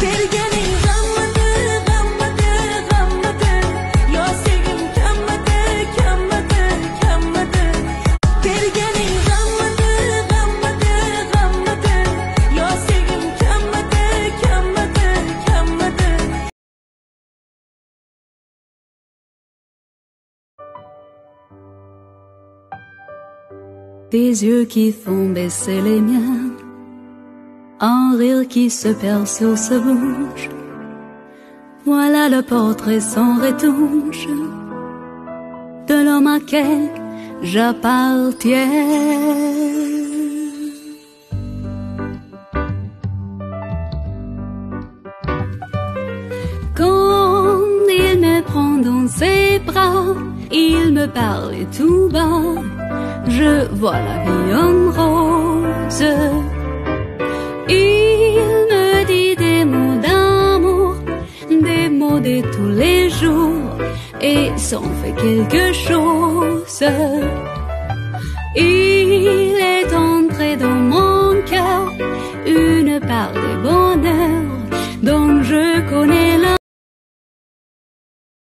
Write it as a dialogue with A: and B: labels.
A: Vergenin gammadı, gammadı, gammadı. Yo sevgim kammadı, kammadı, kammadı. Vergenin gammadı, gammadı, gammadı. Yo sevgim kammadı, kammadı, kammadı.
B: Des yeux qui font baisser les miens, un rire qui se perd sur sa bouche. Voilà le portrait sans retouche de l'homme à quel j'appartiens. Quand il me prend dans ses bras, il me parle tout bas. Je vois la vie en rose. Il me dit des mots d'amour, des mots de tous les jours, et s'en fait quelque chose. Il est entré dans mon cœur une part de bonheur dont je